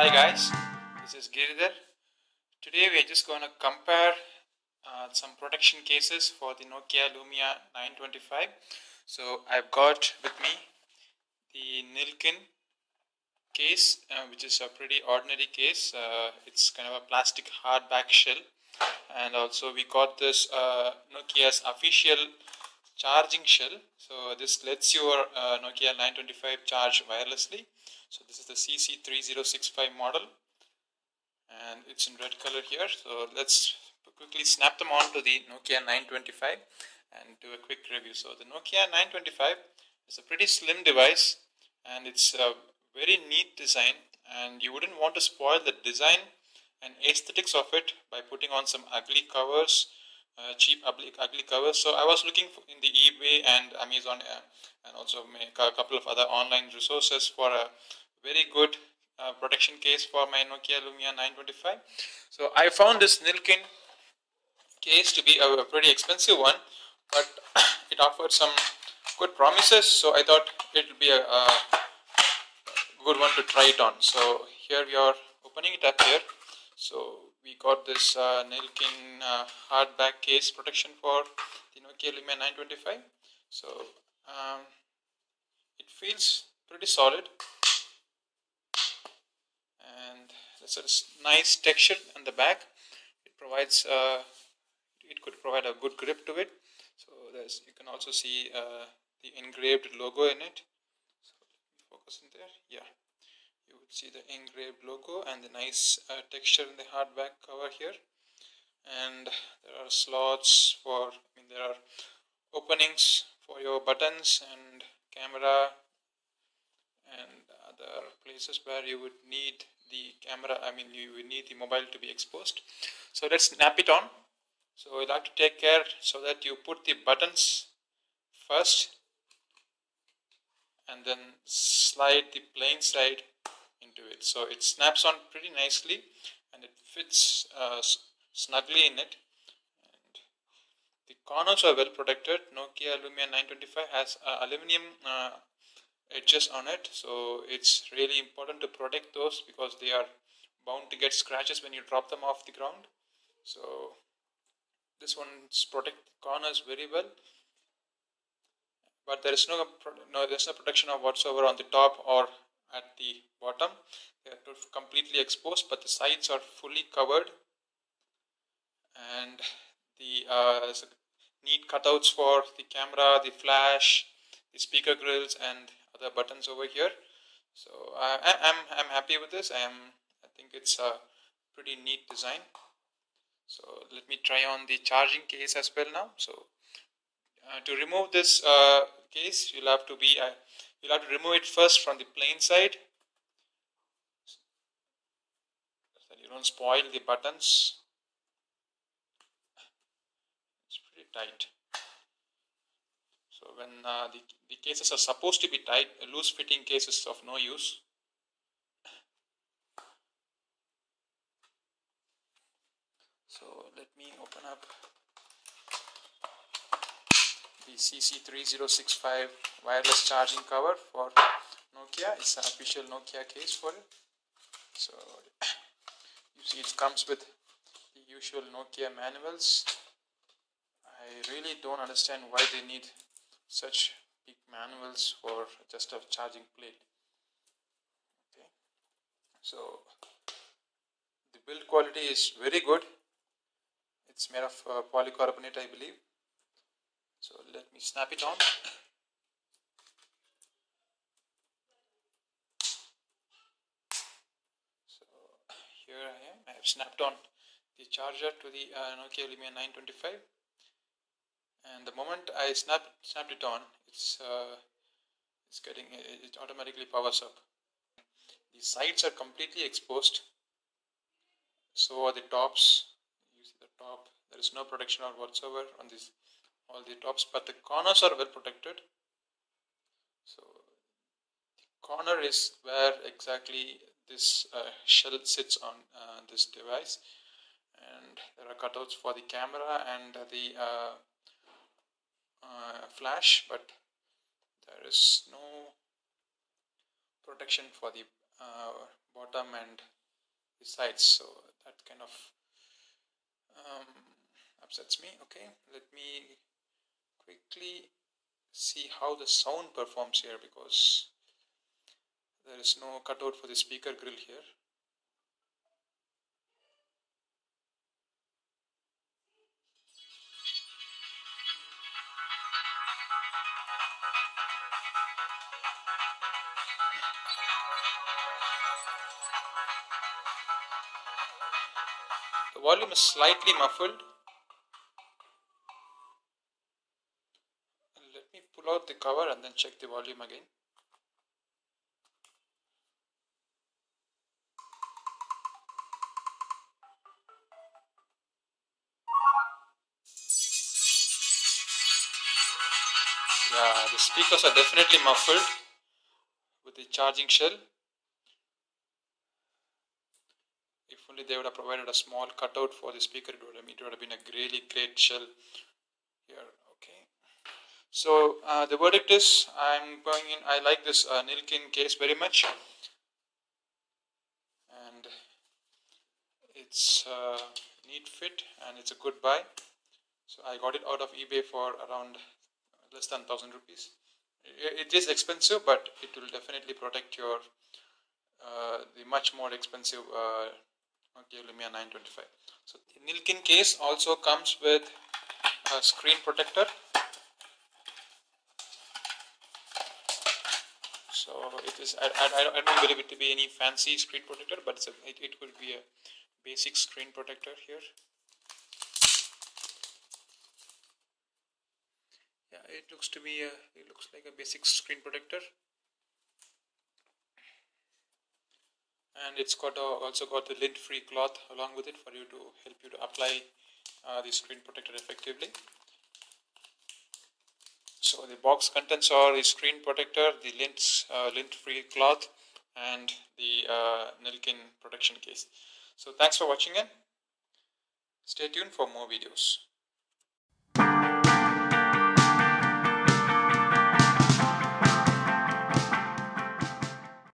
Hi guys, this is Giridhar. Today we are just going to compare some protection cases for the Nokia Lumia 925. So I've got with me the Nilkin case, which is a pretty ordinary case. It's kind of a plastic hardback shell, and also we got this Nokia's official charging shell. So this lets your Nokia 925 charge wirelessly. So this is the CC3065 model, and it's in red color here. So let's quickly snap them onto the Nokia 925 and do a quick review. So the Nokia 925 is a pretty slim device, and it's a very neat design, and you wouldn't want to spoil the design and aesthetics of it by putting on some ugly covers, cheap ugly covers. So I was looking in the eBay and Amazon and also a couple of other online resources for a very good protection case for my Nokia Lumia 925. So I found this Nilkin case to be a pretty expensive one, but it offered some good promises, so I thought it would be a good one to try it on. So here we are opening it up here. So we got this Nilkin hardback case protection for the Nokia Lumia 925. So it feels pretty solid, and there's a nice texture on the back. It provides it could provide a good grip to it. So you can also see the engraved logo in it. So let me focus in there. Yeah, you would see the engraved logo and the nice texture in the hardback cover here. And there are slots for, there are openings for your buttons and camera and other places where you would need the camera, you would need the mobile to be exposed. So let's snap it on. So you'll have to take care so that you put the buttons first and then slide the plain side into it. So it snaps on pretty nicely and it fits snugly in it. And the corners are well protected. Nokia Lumia 925 has aluminum edges on it, so it's really important to protect those because they are bound to get scratches when you drop them off the ground. So this one's protect the corners very well, but there's no protection of whatsoever on the top or at the bottom. They are completely exposed, but the sides are fully covered, and the neat cutouts for the camera, the flash, the speaker grills, and other buttons over here. So I'm happy with this. I think it's a pretty neat design. So let me try on the charging case as well now. So to remove this case, you'll have to remove it first from the plain side, so that you don't spoil the buttons. It's pretty tight. So when the cases are supposed to be tight, loose fitting cases of no use. So let me open up the CC3065 wireless charging cover for Nokia. It's an official Nokia case for it. So you see it comes with the usual Nokia manuals. I really don't understand why they need such big manuals for just a charging plate. Okay, so the build quality is very good. It's made of polycarbonate, I believe. So let me snap it on. So here I am. I have snapped on the charger to the Nokia Lumia 925, and the moment I snapped it on, it automatically powers up. The sides are completely exposed, so are the tops. You see the top, there is no protection or whatsoever on all the tops, but the corners are well protected. So the corner is where exactly this shell sits on this device, and there are cutouts for the camera and the flash, but there is no protection for the bottom and the sides, so that kind of upsets me. Okay, let me quickly see how the sound performs here, because there is no cutout for the speaker grill here. The volume is slightly muffled. Let me pull out the cover and then check the volume again. Yeah, the speakers are definitely muffled with the charging shell. If only they would have provided a small cutout for the speaker, it would have been a really great shell here. Okay. So the verdict is, I like this Nilkin case very much, and it's a neat fit and it's a good buy. So I got it out of eBay for around less than 1,000 rupees. It is expensive, but it will definitely protect your the much more expensive Nokia Lumia 925. So the Nilkin case also comes with a screen protector. So it is. I don't believe it to be any fancy screen protector, but it could be a basic screen protector here. Yeah, it looks like a basic screen protector, and it's also got the lint-free cloth along with it for you to help you to apply the screen protector effectively. So the box contents are the screen protector, the lint-free cloth, and the Nilkin protection case. So thanks for watching, and stay tuned for more videos.